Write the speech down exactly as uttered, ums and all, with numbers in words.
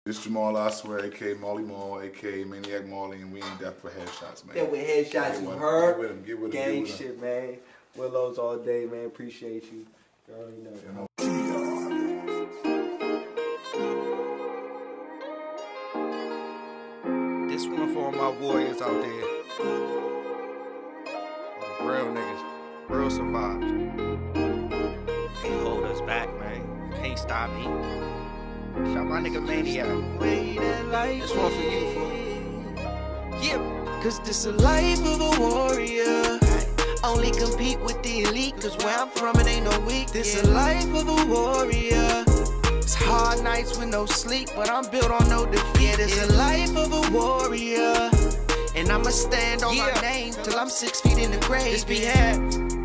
This Jamal, Olasewere, aka Molly Mall, aka Maniac Molly, and we ain't deaf for headshots, man. Yeah, with headshots, you with heard. Get with him, get with him, gang get with shit, him. man. Willows all day, man. Appreciate you. You already know. You know. This one for all my warriors out there. Real niggas, real survivors. Can't hold us back, man. Can't stop me. Shout my nigga Maniac. This one for you, fool. Yeah, cause this a life of a warrior. Only compete with the elite, cause where I'm from it ain't no weak. This a life of a warrior. It's hard nights with no sleep, but I'm built on no defeat. Yeah, this a life of a warrior. And I'ma stand on yeah. my name till I'm six feet in the grave. This be had.